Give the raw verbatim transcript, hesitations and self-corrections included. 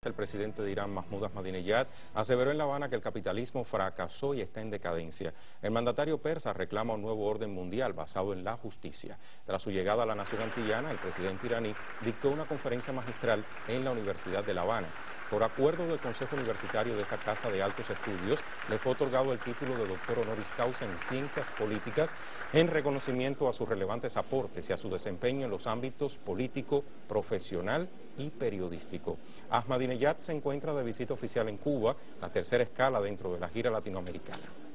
El presidente de Irán, Mahmoud Ahmadinejad, aseveró en La Habana que el capitalismo fracasó y está en decadencia. El mandatario persa reclama un nuevo orden mundial basado en la justicia. Tras su llegada a la nación antillana, el presidente iraní dictó una conferencia magistral en la Universidad de La Habana. Por acuerdo del Consejo Universitario de esa Casa de Altos Estudios, le fue otorgado el título de doctor honoris causa en Ciencias Políticas en reconocimiento a sus relevantes aportes y a su desempeño en los ámbitos político, profesional y periodístico. Ahmadinejad se encuentra de visita oficial en Cuba, la tercera escala dentro de la gira latinoamericana.